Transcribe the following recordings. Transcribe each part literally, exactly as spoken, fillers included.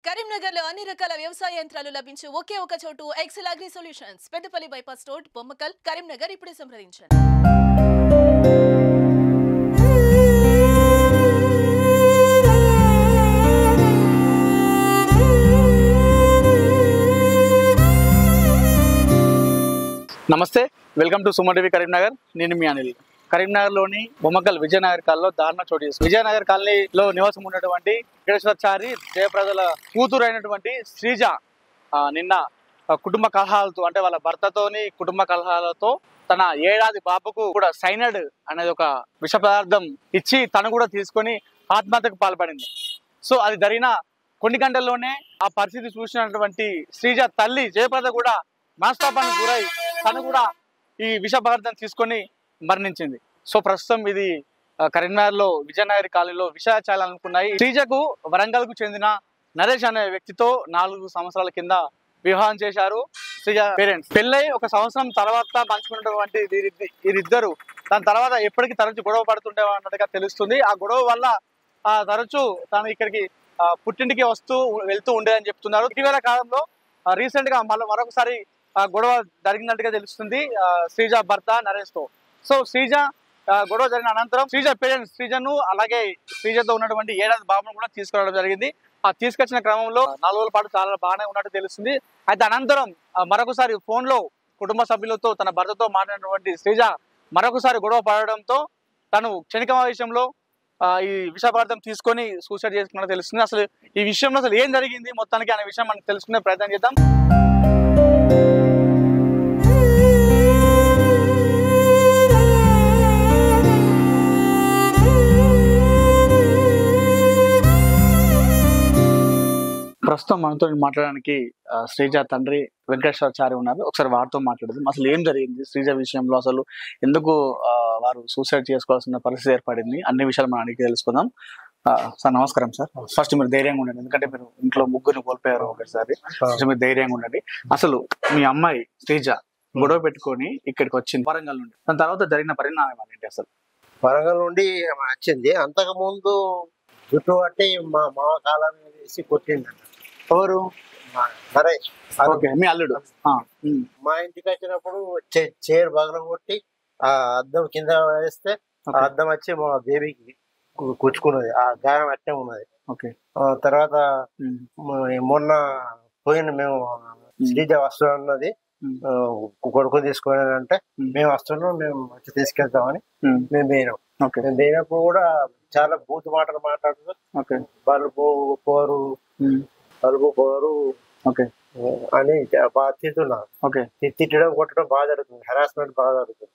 కరీంనగర్ లో అన్ని రకాల వ్యవసాయ యంత్రాలు లభించే ఒకే ఒక చోటు Excel agri solutions Peddapalli bypass road Bommakal Karimnagar ఇప్పుడే సంప్రదించండి. నమస్తే, welcome to Suman TV Karimnagar. నేను మీ అనిల్. కరీంనగర్ లోని బొమ్మకల్ విజయనగర్ కాలనీలో దారుణ చోటు చేస్తుంది. విజయనగర్ కాలనీలో నివాసం ఉన్నటువంటి వెంకటేశ్వరచారి జయప్రదల కూతురు అయినటువంటి శ్రీజ నిన్న కుటుంబ కలహాలతో, అంటే వాళ్ళ భర్తతోని కుటుంబ కలహాలతో తన ఏడాది బాబుకు కూడా సైనైడ్ అనేది ఒక విష పదార్థం ఇచ్చి తను కూడా తీసుకొని ఆత్మహత్యకు పాల్పడింది. సో అది జరిగిన కొన్ని గంటల్లోనే ఆ పరిస్థితి చూసినటువంటి శ్రీజ తల్లి జయప్రద కూడా మనస్తాపానికి గురై తను కూడా ఈ విష పదార్థం తీసుకొని మరణించింది. సో ప్రస్తుతం ఇది కరీంనగర్ లో విజయనగర్ కాలనీలో విషయాచారాలు అనుకున్నాయి. శ్రీజకు వరంగల్ కు చెందిన నరేష్ అనే వ్యక్తితో నాలుగు సంవత్సరాల కింద వివాహం చేశారు శ్రీజ పేరెంట్స్. పెళ్ళై ఒక సంవత్సరం తర్వాత పంచుకున్నటువంటి వీరిద్దరు దాని తర్వాత ఎప్పటికీ తరచు గొడవ పడుతుండే అన్నట్టుగా తెలుస్తుంది. ఆ గొడవ వల్ల ఆ తరచు తను ఇక్కడికి పుట్టింటికి వస్తూ వెళ్తూ ఉండేదని చెప్తున్నారు. ఇటీవల కాలంలో రీసెంట్ గా మళ్ళీ మరొకసారి గొడవ జరిగినట్టుగా తెలుస్తుంది శ్రీజ భర్త నరేష్ తో. సో శ్రీజ గొడవ జరిగిన అనంతరం శ్రీజ పేరెంట్స్ శ్రీజను అలాగే శ్రీజతో ఉన్నటువంటి ఏడాది బాబును కూడా తీసుకురావడం జరిగింది. ఆ తీసుకొచ్చిన క్రమంలో నాలుగు రోజుల పాటు చాలా బాగానే ఉన్నట్టు తెలుస్తుంది. అయితే అనంతరం మరొకసారి ఫోన్ లో కుటుంబ సభ్యులతో తన భర్తతో మాట్లాడినటువంటి శ్రీజ మరొకసారి గొడవ పడడంతో తను క్షణిక విషయంలో ఈ విష పదార్థం తీసుకొని సూసైడ్ చేసుకున్నట్టు తెలుస్తుంది. అసలు ఈ విషయంలో అసలు ఏం జరిగింది మొత్తానికి అనే విషయం మనం తెలుసుకునే ప్రయత్నం చేద్దాం. ప్రస్తుతం మనతో మాట్లాడడానికి శ్రీజ తండ్రి వెంకటేశ్వరచారి ఉన్నారు. ఒకసారి వారితో మాట్లాడదాం. అసలు ఏం జరిగింది శ్రీజ విషయంలో, అసలు ఎందుకు వారు సూసైడ్ చేసుకోవాల్సిన పరిస్థితి ఏర్పడింది, అన్ని విషయాలు మనం అడిగి తెలుసుకుందాం. సార్ నమస్కారం సార్. ఫస్ట్ మీరు ధైర్యంగా ఉండండి, ఎందుకంటే మీరు ఇంట్లో ముగ్గురిని కోల్పోయారు ఒకసారి. మీరు ధైర్యంగా ఉండండి. అసలు మీ అమ్మాయి శ్రీజ గొడవ పెట్టుకొని ఇక్కడికి వచ్చింది వరంగల్ నుండి, దాని తర్వాత జరిగిన పరిణామం ఏంటి? అసలు వరంగల్ నుండి వచ్చింది. అంతకు ముందు జుట్టు పట్టి మా మామ కాలాన్ని వేసి కొట్టిందంట. ఎవరు? నరేష్. ఓకే, మీ అల్లుడు. మా ఇంటికి వచ్చినప్పుడు చైర్ బగల కొట్టి ఆ అద్దం కింద వేస్తే ఆ అద్దం వచ్చి మా బేబీకి కూర్చుకున్నది. ఆ గాయం అట్టే ఉన్నది. ఓకే. తర్వాత మొన్న పోయిన మేము శ్రీజ వస్తువు అన్నది కొడుకు తీసుకొని అంటే మేము వస్తున్నాం, మేము వచ్చి తీసుకెళ్తామని మేము పోయినాం. మేము పోయినప్పుడు కూడా చాలా బూత్ మాటలు మాట్లాడుతూ బలుపు పోరు బలుపు పోరు అని బాగా తింటున్నారు. తిట్టడం కొట్టడం బాగా జరుగుతుంది, హెరాస్మెంట్ బాగా జరుగుతుంది.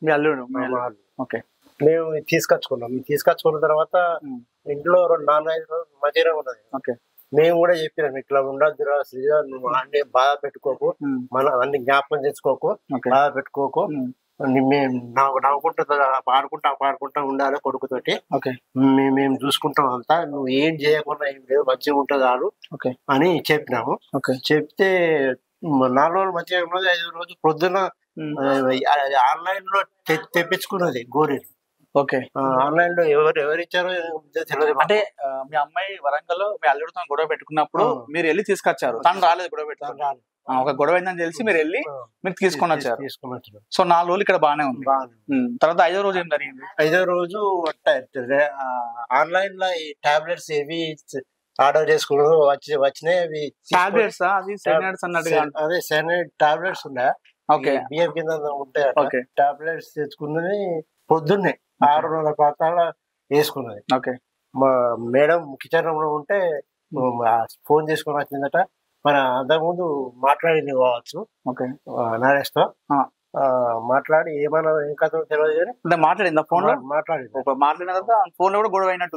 మేము తీసుకొచ్చుకున్నాం. మేము తీసుకొచ్చుకున్న తర్వాత ఇంట్లో రెండు నాలుగు ఐదు రోజులు మంచిగా ఉన్నది. మేము కూడా చెప్పినాం, ఇట్లా ఉండద్దు రా శ్రీజ, నువ్వు అన్ని బాధ పెట్టుకోకు, మన అన్ని జ్ఞాపకం చేసుకోకు, బాధ పెట్టుకోకు, మేము నవ్వుకుంటా పాడుకుంటా పాడుకుంటా ఉండాలి కొడుకుతోటి, మేము చూసుకుంటాం అంతా, నువ్వు ఏం చేయకుండా ఏం లేదు, మంచిగా ఉంటుంది ఆడు అని చెప్పినాము. చెప్తే నాలుగు రోజులు మంచిగా ఉన్నది. ఐదు రోజు పొద్దున ఆన్లైన్ లో తెప్పించుకున్నది గోరీలు. ఓకే. ఆన్లైన్ లో ఎవరు ఎవరు ఇచ్చారో తెలియదు. అంటే మీ అమ్మాయి వరంగల్ లో మీ అల్లుడితో గొడవ పెట్టుకున్నప్పుడు మీరు వెళ్ళి తీసుకొచ్చారు, తను రాలేదు గొడవ పెట్టుకుని. ఒక గొడవ అయిందని తెలిసి మీరు వెళ్ళి మీరు తీసుకొని వచ్చారు. తీసుకొని వచ్చారు. సో నాలుగు రోజులు ఇక్కడ బాగానే ఉంది. తర్వాత ఐదో రోజు ఏం జరిగింది? ఐదో రోజు ఆన్లైన్ లో ఈ టాబ్లెట్స్ ఏవి ఆర్డర్ చేసుకున్నారు, వచ్చి వచ్చినాయి. అవి టాబ్లెట్స్ అదే సైనైడ్ టాబ్లెట్స్ ఉన్నాయి. బియ్యం కింద ఉంటాయి. టాబ్లెట్స్ తెచ్చుకున్నది పొద్దున్నే ఆరు రోజుల పాతాల వేసుకున్నది. మా మేడం కిచెన్ రూమ్ లో ఉంటే ఫోన్ చేసుకుని వచ్చిందట. మన అంతకుముందు మాట్లాడింది కావచ్చు నరేష్ తో. మాట్లాడి ఏమన్నా ఏం కథ తెలియదు కానీ మాట్లాడింది ఫోన్ లో. మాట్లాడింది. మాట్లాడిన తర్వాత ఫోన్ లో కూడా గొడవ అయినట్టు.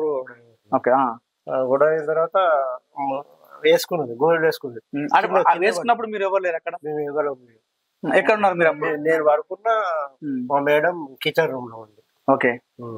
గొడవ అయిన తర్వాత వేసుకున్నది, గోల్డ్ వేసుకుంది. వేసుకున్నప్పుడు మీరు ఎవరు లేరు అక్కడ? మేము ఎవరు ఎక్కడ ఉన్నారు మీరు? నేను పడుకున్నా, మా మేడం కిచెన్ రూమ్ లో ఉంది. ఓకే.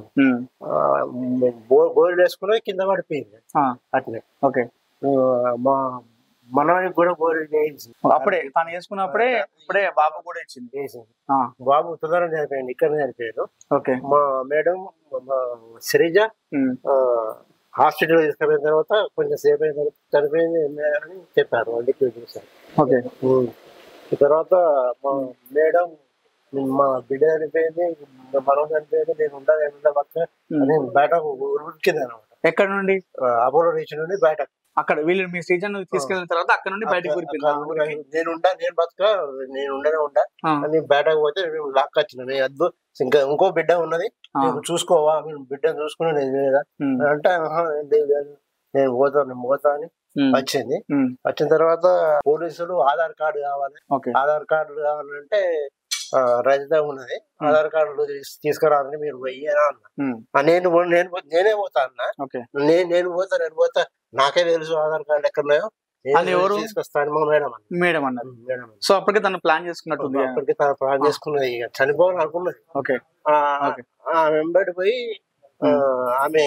గోల్డ్ వేసుకున్నది కింద పడిపోయింది అట్లే. ఓకే. మా మనవానికి కూడా గోల్డ్ వేసింది అప్పుడే, తను వేసుకున్నప్పుడే అప్పుడే బాబు కూడా ఇచ్చింది. వేసింది. బాబు తొందరగా చనిపోయింది, ఇక్కడ చనిపోయాడు. ఓకే. మా మేడం శ్రీజ హాస్పిటల్ తీసుకుపోయిన తర్వాత కొంచెం సేపు అయిన తర్వాత చనిపోయింది అని చెప్పారు వాళ్ళకి చూసారు. ఓకే. తర్వాత మా మేడం మా బిడ్డ చనిపోయింది, మనం చనిపోయింది, నేను ఉండా నేను ఉండా పక్క నేను బయటకు ఉరికింది అనమాట. ఎక్కడ నుండి? అపోలో రీచ్ నుండి బయట. అక్కడ వీళ్ళు మీ శ్రీజను తీసుకెళ్ళిన తర్వాత అక్కడ నుండి బయటకు ఉరికింది. నేను ఉండా నేను బతుక నేను ఉండనే ఉండా అని బయటకు పోతే మేము లాక్ వచ్చిన నేను వద్దు ఇంకా ఇంకో బిడ్డ ఉన్నది నువ్వు చూసుకోవా, మేము బిడ్డను చూసుకుని నేను లేదా అంటే నేను పోతాను నేను పోతా అని వచ్చింది. వచ్చిన తర్వాత పోలీసులు ఆధార్ కార్డు కావాలి, ఆధార్ కార్డు కావాలంటే రజిత ఉన్నది ఆధార్ కార్డు తీసుకురాలని మీరు పోయ్యేనా అన్న. నేను నేను నేనే పోతా అన్న. నేను నేను పోతా నేను పోతా నాకే తెలుసు ఆధార్ కార్డు ఎక్కడున్నాయో తీసుకొస్తాను మా మేడం అన్న. మేడం అన్నారు. సో అప్పటికే తను ప్లాన్ చేసుకున్నట్టు అప్పటికే తను ప్లాన్ చేసుకున్నది ఇక చనిపోవాలని అనుకున్నది. ఆమె వెంబడి పోయి ఆమె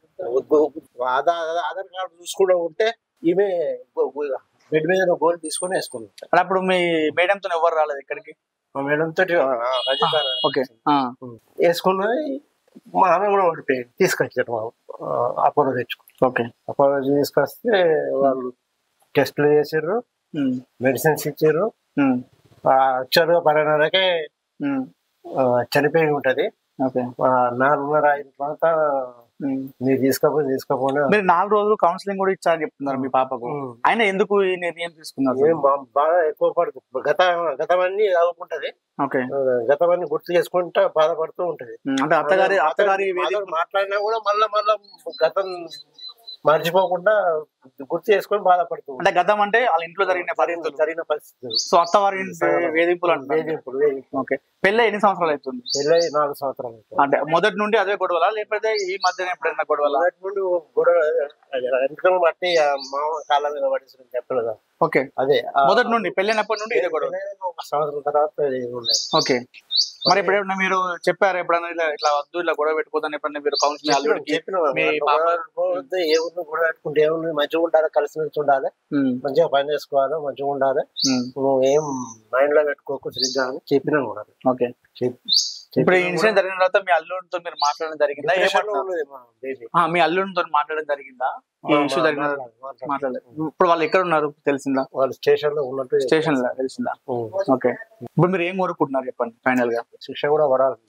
ఆధార్ ఆధార్ కార్డు చూసుకుంటూ ఉంటే ఈమె బెడ్ మీద గోల్డ్ తీసుకొని వేసుకున్నాం. అప్పుడు మీ మేడం తో ఎవరు రాలేదు ఇక్కడికి? మా మేడం తోటి రజిత వేసుకున్నది. మా ఆమె కూడా ఓడిపోయింది, తీసుకొచ్చారు మా అపోలో తెచ్చుకో. అపోలో తీసుకొస్తే వాళ్ళు టెస్టులు చేసారు, మెడిసిన్స్ ఇచ్చారు. యాక్చువల్గా పన్నెండున్నరకే చనిపోయి ఉంటది. నాలుగున్నర అయిన తర్వాత మీరు తీసుకోపోయి తీసుకోపోయినా మీరు నాలుగు రోజులు కౌన్సిలింగ్ కూడా ఇచ్చారని చెప్తున్నారు మీ పాపకు. ఆయన ఎందుకు ఈ నిర్ణయం తీసుకున్నారు? బాగా ఎక్కువ పడుతుంది, గత గతమన్నీ చదువుకుంటది, గతమన్నీ గుర్తు చేసుకుంటా బాధపడుతూ ఉంటది. అంటే అత్తగారి అత్తగారి మాట్లాడినా కూడా మళ్ళా మళ్ళా గతం మర్చిపోకుండా గుర్తు చేసుకొని బాధపడుతూ. అంటే గతం అంటే వాళ్ళ ఇంట్లో జరిగిన పరిస్థితులు జరిగిన పరిస్థితులు సో అత్తవారి వేధింపులు అంటే వేధింపులు. ఓకే. పెళ్ళి ఎన్ని సంవత్సరాలు అవుతుంది? పెళ్ళి నాలుగు సంవత్సరాలు అవుతుంది. అంటే మొదటి నుండి అదే గొడవలా లేకపోతే ఈ మధ్యన ఎప్పుడైనా గొడవలా? మొదటి నుండి గొడవ వెంటనే బట్టి మామ కాళ్ళ మీద పడేసి చెప్పలేదు. ఓకే. అదే మొదటి నుండి పెళ్ళైనప్పటి నుండి ఇదే గొడవ. ఒక సంవత్సరం తర్వాత. ఓకే. మరి ఎప్పుడైనా మీరు చెప్పారు ఎప్పుడైనా ఇలా ఇట్లా వద్దు ఇలా గొడవ పెట్టుకోదని ఎప్పుడైనా మీరు కౌన్సిలింగ్ అల్లుడికి చెప్పిన ఏముంది గొడవ పెట్టుకుంటే ఏముంది, మంచిగా ఉండాలి, కలిసిమెలిసి ఉండాలి, మంచిగా పని చేసుకోవాలి, మంచిగా ఉండాలి, నువ్వు ఏం మైండ్ లో పెట్టుకోకు శ్రీగా అని చెప్పినా కూడా. ఓకే. ఇప్పుడు ఈ ఇన్సిడెంట్ జరిగిన తర్వాత మీ అల్లుడితో మీరు మాట్లాడడం జరిగిందా? మీ అల్లుడితో మాట్లాడడం జరిగిందా ఈ ఇష్యూ జరిగిన? మాట్లాడలేదు. ఇప్పుడు వాళ్ళు ఎక్కడ ఉన్నారు తెలిసిందా? వాళ్ళు స్టేషన్ లో ఉన్నట్టు. స్టేషన్ లో తెలిసిందా? ఓకే. ఇప్పుడు మీరు ఏం కోరుకుంటున్నారు చెప్పండి ఫైనల్ గా? శిక్ష కూడా పడాలి,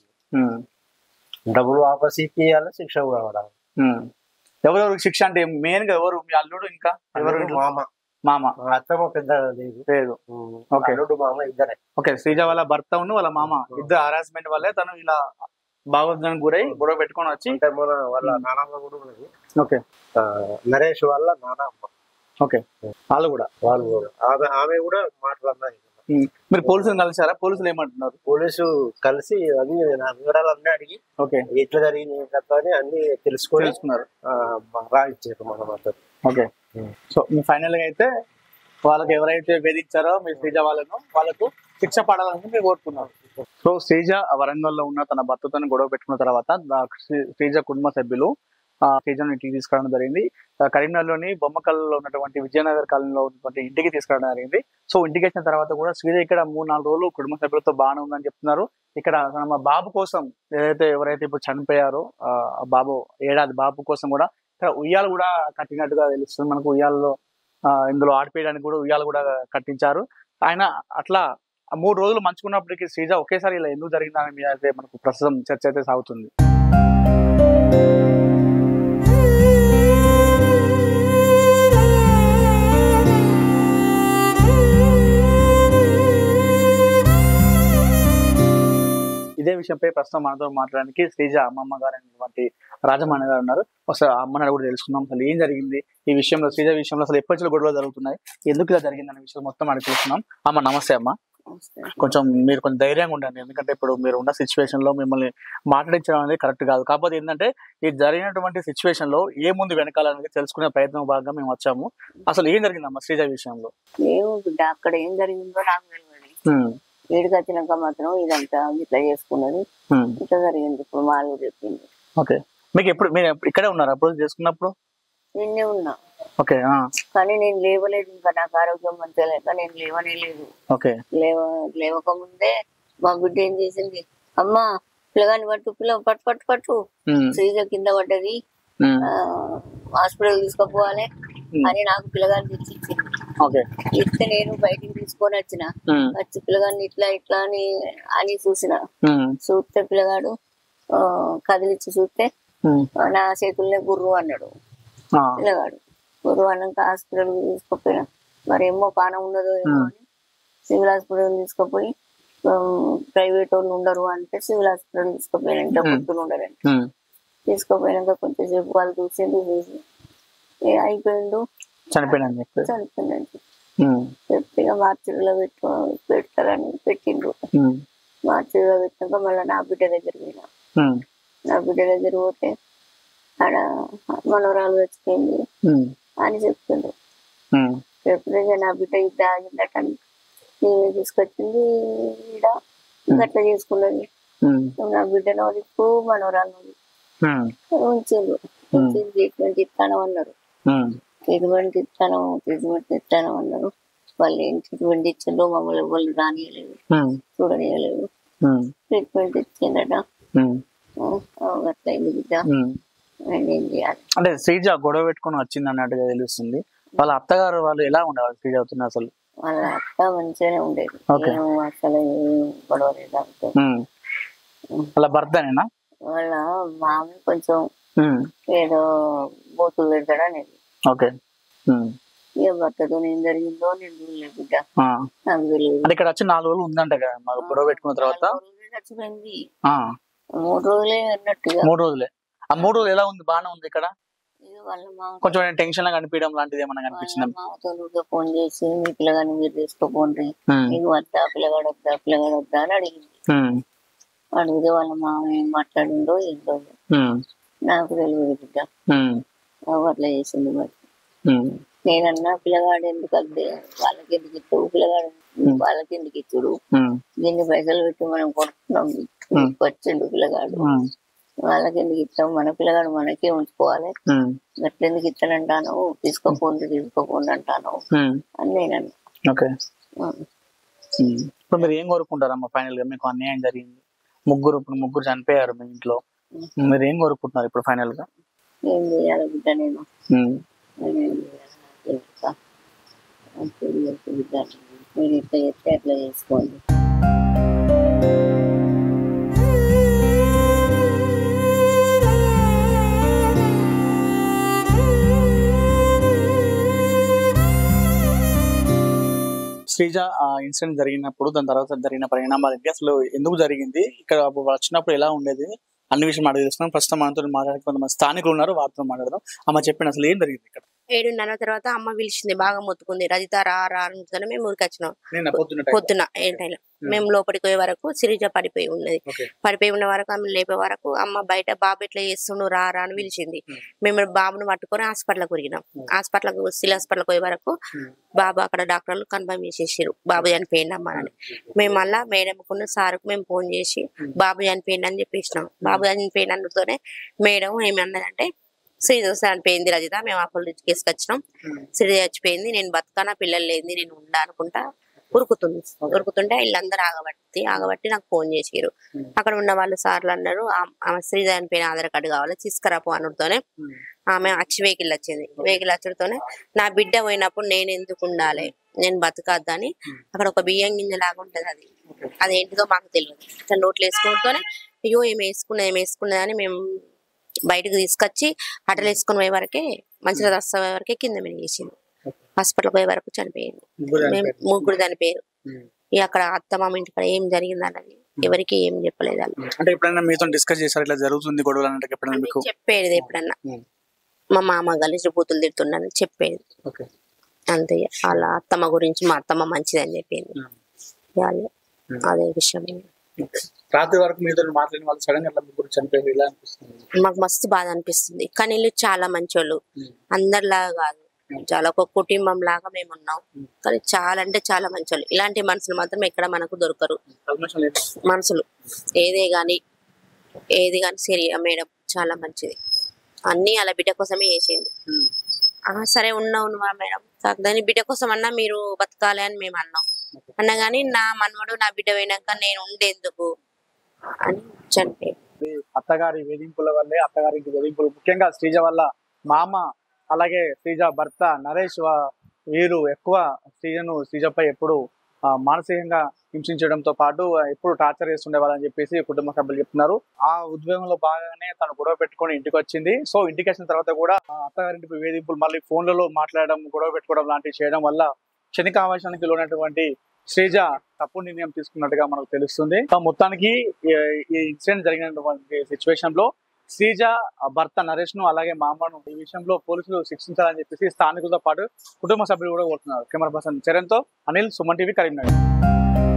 డబ్బులు వాపస్ ఇప్పియాలి, శిక్ష కూడా పడాలి. ఎవరెవరికి శిక్ష అంటే మెయిన్ గా ఎవరు? మీ అల్లుడు ఇంకా ఎవరు? మామ. మామ. అత్తమ్మ పెద్ద లేదు. ఓకే. అల్లుడు మామ ఇద్దరే. ఓకే. శ్రీజ వాళ్ళ భర్త ఉన్న వాళ్ళ మామ ఇద్దరు హరాస్మెంట్ వల్లే తను ఇలా భావోద్వేగానికి గురై గొడవ పెట్టుకొని వచ్చి మన వాళ్ళ నానమ్మ కూడా ఉన్నది. ఓకే. నరేష్ వాళ్ళ నానమ్మ. ఓకే. వాళ్ళు కూడా వాళ్ళు కూడా ఆమె ఆమె కూడా మాట్లాడినారు. మీరు పోలీసులు కలిసారా? పోలీసులు ఏమంటున్నారు? పోలీసు కలిసి అన్ని వివరాలు అన్నీ అడిగి ఓకే ఎట్లా జరిగింది అని అన్ని తెలుసుకొని తెలుసుకున్నారు, రాయించారు మన మాత్రం. ఓకే. సో మీ ఫైనల్ గా అయితే వాళ్ళకి ఎవరైతే వేధించారో మీ శ్రీజ వాళ్ళను వాళ్ళకు శిక్ష పడాలని మీరు కోరుకున్నారు. సో శ్రీజ వరంగల్లో ఉన్న తన భర్తతో గొడవ పెట్టుకున్న తర్వాత శ్రీజ కుటుంబ సభ్యులు శ్రీజను ఇంటికి తీసుకురావడం జరిగింది. కరీంనగర్లోని బొమ్మకల్లో ఉన్నటువంటి విజయనగర్ కాలనీలో ఉన్నటువంటి ఇంటికి తీసుకురావడం జరిగింది. సో ఇంటికి వచ్చిన తర్వాత కూడా శ్రీజ ఇక్కడ మూడు నాలుగు రోజులు కుటుంబ సభ్యులతో బాగానే ఉందని చెప్తున్నారు. ఇక్కడ తన బాబు కోసం ఏదైతే ఎవరైతే ఇప్పుడు చనిపోయారో ఆ బాబు ఏడాది బాబు కోసం కూడా ఇక్కడ ఉయ్యాలు కూడా కట్టినట్టుగా తెలుస్తుంది మనకు. ఉయ్యాలలో ఆ ఇందులో ఆడిపేయడానికి కూడా ఉయ్యాలు కూడా కట్టించారు. ఆయన అట్లా మూడు రోజులు మంచుకున్నప్పటికీ శ్రీజ ఒకేసారి ఇలా ఎందుకు జరిగిందని మీద అయితే మనకు ప్రస్తుతం చర్చ అయితే సాగుతుంది. ఇదే విషయంపై ప్రస్తుతం మనతో మాట్లాడడానికి శ్రీజ అమ్మమ్మ గారు అనేటువంటి రాజమాణి గారు ఉన్నారు. ఒకసారి అమ్మని కూడా తెలుసుకుందాం అసలు ఏం జరిగింది ఈ విషయంలో, శ్రీజ విషయంలో అసలు ఎప్పటి నుంచి గొడవలు జరుగుతున్నాయి, ఎందుకు ఇలా జరిగింది అనే విషయం మొత్తం అడిగి తెలుసుకున్నాం. అమ్మ నమస్తే. అమ్మ కొంచెం మీరు కొంచెం ధైర్యంగా ఉండండి, ఎందుకంటే ఇప్పుడు మీరు ఉన్న సిచ్యువేషన్ లో మిమ్మల్ని మాట్లాడించడం అనేది కరెక్ట్ కాదు. కాకపోతే ఏంటంటే ఈ జరిగినటువంటి సిచ్యువేషన్ లో ఏముంది వెనకాలనేది తెలుసుకునే ప్రయత్నం భాగంగా మేము వచ్చాము. అసలు ఏం జరిగిందమ్మా శ్రీజ విషయంలో? అక్కడ ఏం జరిగిందో నాకు తెలియదు. ఏడుకి వచ్చినాక మాత్రం ఇదంతా ఇట్లా చేసుకున్నది, ఇట్లా జరిగింది. ఇప్పుడు మాలు చెప్పింది. ఓకే. మీకు ఎప్పుడు మీరు ఇక్కడే ఉన్నారు అప్పుడు చేసుకున్నప్పుడు? నిన్నే ఉన్నా. ఓకే. కానీ నేను లేవలేదు, ఇంకా నాకు ఆరోగ్యం మంచిగా లేక నేను లేవనే లేదు. ఓకే. లేవ లేవక ముందే మా బిడ్డ ఏం చేసింది, అమ్మా పిల్లగాని పట్టు పిల్ల పట్టు పట్టు పట్టు శ్రీజ కింద పడ్డది, హాస్పిటల్ తీసుకుపోవాలి అని నాకు పిల్లగాన్ని తెచ్చి ఇచ్చింది. ఇస్తే నేను బయటికి తీసుకొని వచ్చిన వచ్చి పిల్లగాన్ని ఇట్లా ఇట్లా అని అని చూసిన చూస్తే పిల్లగాడు కదిలిచ్చి చూస్తే నా చేతుల్నే గుర్రు అన్నాడు. పిల్లగాడు గుర్రు అన్నాక హాస్పిటల్ తీసుకుపోయినా మరి ఏమో పానం ఉన్నదో ఏమో అని సివిల్ హాస్పిటల్ తీసుకుపోయి ప్రైవేట్ వాళ్ళు ఉండరు అంటే సివిల్ హాస్పిటల్ తీసుకుపోయినా ఇంట్లో పొద్దున ఉండరంటే తీసుకుపోయినాక కొంచెంసేపు వాళ్ళు చూసింది చూసి అయిపోయిండు చనిపోయిందని చనిపోయిందని చెప్తే మార్చిలో పెట్టు పెడతారని పెట్టిండ్రు. మార్చిలో పెట్టాక మళ్ళీ నా బిడ్డ దగ్గర పోయినా. నా బిడ్డ దగ్గర పోతే ఆడ మనవరాలు వచ్చిపోయింది అని చెప్తుండ్రు. చెప్తే నా బిడ్డ ఇది ఆగిందట నేనే తీసుకొచ్చింది ఈడ గట్లా చేసుకున్నది. నా బిడ్డను దిక్కు మనవరాలు ఉంచిండ్రు. ఉంచి ట్రీట్మెంట్ ఇస్తాను అన్నారు. ట్రీట్మెంట్ ఇస్తాను ట్రీట్మెంట్ ఇస్తాను అన్నారు. వాళ్ళు ఏం ట్రీట్మెంట్ ఇచ్చిండ్రో మమ్మల్ని వాళ్ళు రానియలేదు, చూడనియలేదు. ట్రీట్మెంట్ ఇచ్చిందట అట్లయింది బిడ్డ. ఏం చేయాలి అంటే శ్రీజ గొడవ పెట్టుకుని వచ్చింది అన్నట్టుగా తెలుస్తుంది. వాళ్ళ అత్తగారు వాళ్ళు ఎలా ఉండేవాళ్ళు శ్రీజ అవుతుంది అసలు? వాళ్ళ అత్త మంచిగానే ఉండేది, అసలు గొడవ లేదు. వాళ్ళ భర్తనేనా? వాళ్ళ మామి కొంచెం ఏదో బోతులు పెడతాడు అనేది. ఓకే. ఇక భర్తతో ఏం జరిగిందో నేను చూడలేదు బిడ్డ, నాకు తెలియదు. ఇక్కడ వచ్చి నాలుగు రోజులు ఉందంట కదా గొడవ పెట్టుకున్న తర్వాత? చచ్చిపోయింది. మూడు రోజులే అన్నట్టుగా. మూడు రోజులే. ఆ మూడు రోజులు ఎలా ఉంది? బాగానే ఉంది ఇక్కడ? కొంచెం టెన్షన్ లా కనిపించడం లాంటిది ఏమన్నా కనిపించింది? మామతో ఫోన్ చేసి మీ పిల్లగాని మీరు తీసుకోపోండి, మీకు వద్దా పిల్లగాడు వద్దా పిల్లగాడు వద్దా అని అడిగింది. అడిగితే వాళ్ళ మామ ఏం మాట్లాడిందో ఏంటో నాకు తెలియదు బిడ్డ. అట్లా చేసింది. మరి నేనన్నా పిల్లగాడు ఎందుకు అద్దే వాళ్ళకి ఎందుకు ఇచ్చావు, పిల్లగాడు వాళ్ళకి ఎందుకు ఇచ్చుడు, దీన్ని పైసలు పెట్టి మనం కొడుతున్నాం వచ్చిండు పిల్లగాడు, వాళ్ళకి ఎందుకు ఇచ్చాము, మన పిల్లగాడు మనకే ఉంచుకోవాలి, గట్ల ఎందుకు ఇచ్చానంటాను, తీసుకోపోండి తీసుకోపోండి అంటాను అని నేనన్నా. ఇప్పుడు మీరు ఏం కోరుకుంటారమ్మా ఫైనల్ గా? మీకు అన్యాయం జరిగింది, ముగ్గురు ఇప్పుడు ముగ్గురు చనిపోయారు మీ ఇంట్లో, మీరు ఏం కోరుకుంటున్నారు ఇప్పుడు ఫైనల్ గా? ఏం చేయాలి బిడ్డ నేను, బిడ్డ మీరు ఇట్లా చెప్తే అట్లా చేసుకోండి. శ్రీజ ఇన్సిడెంట్ జరిగినప్పుడు దాని తర్వాత జరిగిన పరిణామాలు ఏంటి, అసలు ఎందుకు జరిగింది, ఇక్కడ వచ్చినప్పుడు ఎలా ఉండేది అన్ని విషయం అడిగి తెలుస్తున్నాం. ప్రస్తుతం మనతో మాట్లాడే కొంతమంది స్థానికులు ఉన్నారు, వారితో మాట్లాడదాం. అమ్మ చెప్పండి అసలు ఏం జరిగింది ఇక్కడ? ఏడున్నర తర్వాత అమ్మ పిలిచింది, బాగా మొత్తుకుంది, రజిత రా రా అనుకుంటే మేము ఊరికి వచ్చినాం. పొద్దున ఏ టైంలో మేము లోపలికి పోయే వరకు శ్రీజ పడిపోయి ఉన్నది. పడిపోయి ఉన్న వరకు ఆమె లేపే వరకు అమ్మ బయట బాబు ఎట్లా చేస్తుండు రా రా అని పిలిచింది. మేము బాబును పట్టుకొని హాస్పిటల్కి ఉరిగినాం. హాస్పిటల్ సిల్ హాస్పిటల్కి పోయే వరకు బాబు అక్కడ డాక్టర్లు కన్ఫర్మ్ చేసేసారు బాబు చనిపోయింది అమ్మ అని. మేము మళ్ళా మేడంకున్న సార్కు మేము ఫోన్ చేసి బాబు చనిపోయింది అని చెప్పేసినాం. బాబు చనిపోయినందుతోనే మేడం ఏమన్నదంటే శ్రీజ చనిపోయింది రజిత, మేము అప్పుడు తీసుకొచ్చినాం, శ్రీజ చచ్చిపోయింది, నేను బతుకానా పిల్లలు లేని నేను ఉండా అనుకుంటా ఉరుకుతుంది. ఉరుకుతుంటే వీళ్ళందరూ ఆగబట్టి ఆగబట్టి నాకు ఫోన్ చేసారు. అక్కడ ఉన్న వాళ్ళు సార్లు అన్నారు ఆమె శ్రీజ చనిపోయిన ఆధార్ కార్డు కావాలి తీసుకురాపో అనుడితోనే ఆమె వచ్చి వెహికల్ వచ్చింది. వెహికల్ వచ్చడంతోనే నా బిడ్డ పోయినప్పుడు నేను ఎందుకు ఉండాలి, నేను బతకద్దని అక్కడ ఒక బియ్యం గింజ లాగా ఉంటది, అది అదేంటిదో మాకు తెలియదు. ఇట్లా నోట్లు వేసుకోవడంతోనే అయ్యో ఏమి వేసుకున్నది ఏమి వేసుకున్నది అని మేము బయటకు తీసుకొచ్చి అటలు వేసుకుని పోయే వరకే మంచిగా రస్తా పోయే వరకే కింద మీద వేసింది. హాస్పిటల్ పోయే వరకు చనిపోయింది. మేము ముగ్గురు చనిపోయారు. ఇక అక్కడ అత్తమామ ఇంటికాడ ఏం జరిగింది అన్నది ఎవరికి ఏం చెప్పలేదు. అంటే ఎప్పుడైనా మీతో డిస్కస్ చేశారు ఇట్లా జరుగుతుంది గొడవలు అన్నట్టు? ఎప్పుడైనా మీకు చెప్పేది ఎప్పుడన్నా మా మామ కలిసి బూతులు తిడుతున్నాను చెప్పేది అంతే. వాళ్ళ అత్తమ్మ గురించి మా అత్తమ్మ మంచిది అని చెప్పింది. అదే విషయం. రాత్రి వరకు మీతో మాట్లాడిన వాళ్ళు సడన్ గా ముగ్గురు చనిపోయారు, ఇలా అనిపిస్తుంది మాకు మస్తు బాధ అనిపిస్తుంది. కానీ వీళ్ళు చాలా మంచోళ్ళు, అందరిలాగా కాదు, చాలా ఒక కుటుంబం లాగా మేము ఉన్నాం. కానీ చాలా అంటే చాలా మంచోళ్ళు. ఇలాంటి మనుషులు మాత్రం ఎక్కడ మనకు దొరకరు. మనుషులు ఏదే గాని ఏది గాని సరియా మేడం చాలా మంచిది, అన్ని అలా బిడ్డ కోసమే చేసింది. సరే ఉన్నావు మేడం, దాని బిడ్డ కోసం అన్నా మీరు బతకాలి అని మేము అన్నాం. అన్నా గానీ నా మనవడు నా బిడ్డ పోయినాక నేను ఉండేందుకు అని చనిపోయి అత్తగారి వేధింపుల వల్లే, అత్తగారికి వేధింపులు ముఖ్యంగా శ్రీజ వల్ల మామ అలాగే శ్రీజ భర్త నరేష్ వా- వీరు ఎక్కువ శ్రీజను శ్రీజపై ఎప్పుడు ఆ, మానసికంగా హింసించడంతో పాటు ఎప్పుడు టార్చర్ చేస్తుండే వాళ్ళని చెప్పేసి కుటుంబ సభ్యులు చెప్తున్నారు. ఆ ఉద్వేగంలో భాగంగానే తను గొడవ పెట్టుకొని ఇంటికి వచ్చింది. సో ఇంటికి వచ్చిన తర్వాత కూడా ఆ అత్తగారింటి వేధింపులు మళ్ళీ ఫోన్లలో మాట్లాడడం, గొడవ పెట్టుకోవడం లాంటివి చేయడం వల్ల క్షణిక ఆవేశానికి లోనటువంటి శ్రీజ తప్పు నిర్ణయం తీసుకున్నట్టుగా మనకు తెలుస్తుంది. సో మొత్తానికి ఈ- ఈ ఇన్సిడెంట్ జరిగినటువంటి సిచ్యువేషన్ లో శ్రీజ భర్త నరేష్ ను అలాగే మా అమ్మను ఈ విషయంలో పోలీసులు శిక్షించాలని చెప్పేసి స్థానికులతో పాటు కుటుంబ సభ్యులు కూడా కోరుతున్నారు. కెమెరా పర్సన్ చరణ్ తో అనిల్, సుమన్ టీవీ, కరీంనగర్.